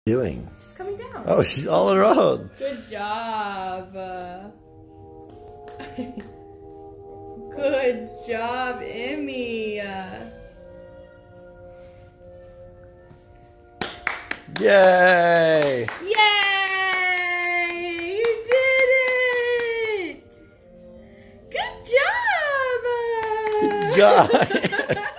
Doing? She's coming down. Oh, she's all on her own. Good job. Good job, Emmy. Yay! Yay! You did it! Good job! Good job.